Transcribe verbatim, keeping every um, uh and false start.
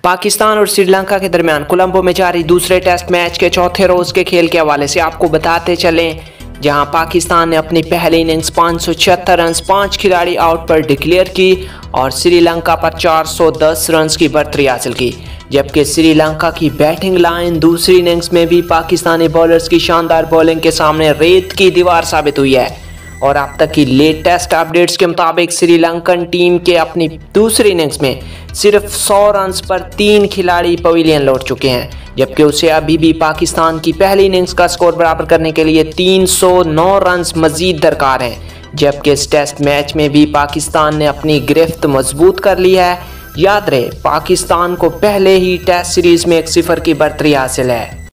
पाकिस्तान और श्रीलंका के दरमियान कोलंबो में जारी दूसरे टेस्ट मैच के चौथे रोज के खेल के हवाले से आपको बताते चलें, जहां पाकिस्तान ने अपनी पहली इनिंग्स पाँच सौ छिहत्तर रन पाँच खिलाड़ी आउट पर डिक्लेयर की और श्रीलंका पर चार सौ दस रन की बढ़तरी हासिल की। जबकि श्रीलंका की बैटिंग लाइन दूसरी इनिंग्स में भी पाकिस्तानी बॉलर्स की शानदार बॉलिंग के सामने रेत की दीवार साबित हुई है। और अब तक की लेटेस्ट अपडेट्स के मुताबिक श्रीलंकन टीम के अपनी दूसरी इनिंग्स में सिर्फ सौ रन पर तीन खिलाड़ी पवेलियन लौट चुके हैं, जबकि उसे अभी भी पाकिस्तान की पहली इनिंग्स का स्कोर बराबर करने के लिए तीन सौ नौ रन मजीद दरकार हैं। जबकि इस टेस्ट मैच में भी पाकिस्तान ने अपनी गिरफ्त मजबूत कर ली है। याद रहे, पाकिस्तान को पहले ही टेस्ट सीरीज में एक सिफर की बढ़तरी हासिल है।